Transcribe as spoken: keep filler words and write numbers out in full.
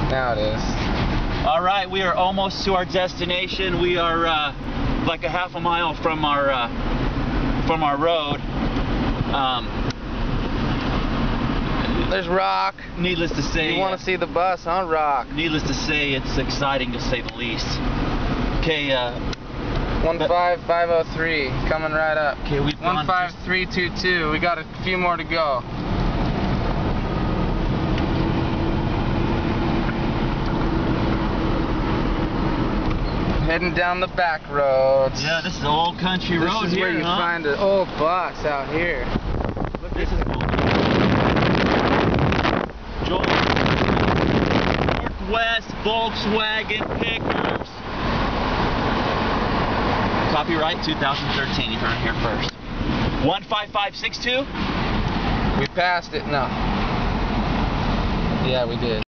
Now it is. All right, we are almost to our destination. We are uh, like a half a mile from our uh, from our road. Um, There's rock. Needless to say, you want to see the bus on rock. Needless to say, it's exciting to say the least. Okay. Uh, one five five oh three, coming right up. Okay, we've gone one five three two two. We got a few more to go. Heading down the back roads. Yeah, this is old country this road is here, where you huh? find an old bus out here. Look, this is cool. Joel. Northwest Volkswagen Pickers. Copyright two thousand thirteen. You heard it here first. one five five six two. We passed it. No. Yeah, we did.